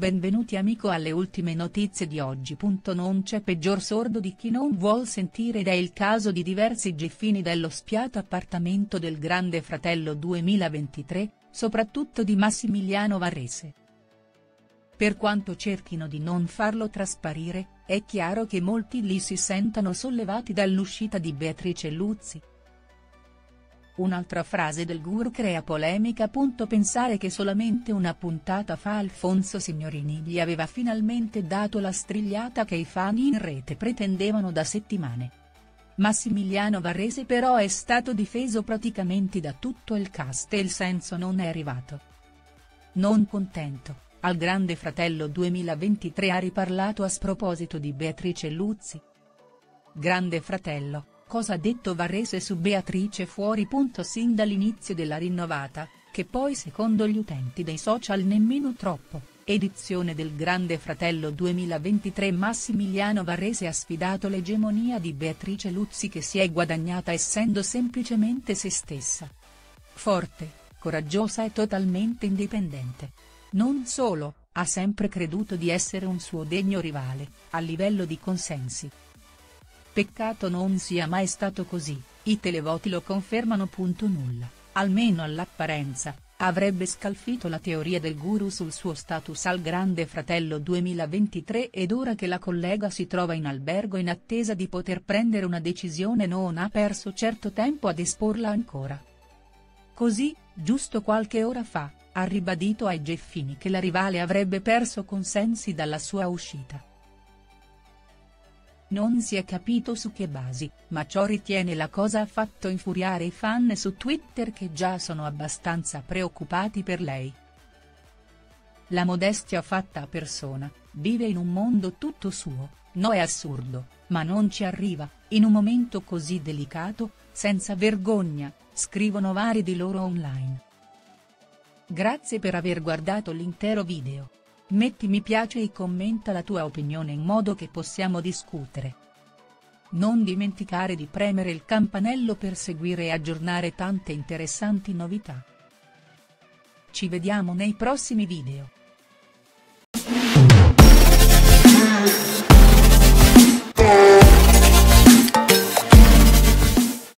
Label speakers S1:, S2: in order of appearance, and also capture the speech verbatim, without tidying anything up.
S1: benvenuti amico alle ultime notizie di oggi. Non c'è peggior sordo di chi non vuol sentire ed è il caso di diversi geffini dello spiato appartamento del Grande Fratello duemilaventitré, soprattutto di Massimiliano Varese. Per quanto cerchino di non farlo trasparire, è chiaro che molti lì si sentano sollevati dall'uscita di Beatrice Luzzi. Un'altra frase del guru crea polemica. Pensare che solamente una puntata fa Alfonso Signorini gli aveva finalmente dato la strigliata che i fan in rete pretendevano da settimane. Massimiliano Varese però è stato difeso praticamente da tutto il cast e il senso non è arrivato. Non contento, al Grande Fratello duemilaventitré ha riparlato a sproposito di Beatrice Luzzi. Grande Fratello. Cosa ha detto Varese su Beatrice fuori. Sin dall'inizio della rinnovata, che poi secondo gli utenti dei social nemmeno troppo, edizione del Grande Fratello duemilaventitré, Massimiliano Varese ha sfidato l'egemonia di Beatrice Luzzi che si è guadagnata essendo semplicemente se stessa. Forte, coraggiosa e totalmente indipendente. Non solo, ha sempre creduto di essere un suo degno rivale, a livello di consensi. Peccato non sia mai stato così, i televoti lo confermano. Nulla, almeno all'apparenza, avrebbe scalfito la teoria del guru sul suo status al Grande Fratello duemilaventitré ed ora che la collega si trova in albergo in attesa di poter prendere una decisione non ha perso certo tempo ad esporla ancora. Così, giusto qualche ora fa, ha ribadito ai geffini che la rivale avrebbe perso consensi dalla sua uscita. Non si è capito su che basi, ma ciò ritiene la cosa ha fatto infuriare i fan su Twitter che già sono abbastanza preoccupati per lei. La modestia fatta a persona, vive in un mondo tutto suo, no è assurdo, ma non ci arriva, in un momento così delicato, senza vergogna, scrivono vari di loro online. Grazie per aver guardato l'intero video. Metti mi piace e commenta la tua opinione in modo che possiamo discutere. Non dimenticare di premere il campanello per seguire e aggiornare tante interessanti novità. Ci vediamo nei prossimi video.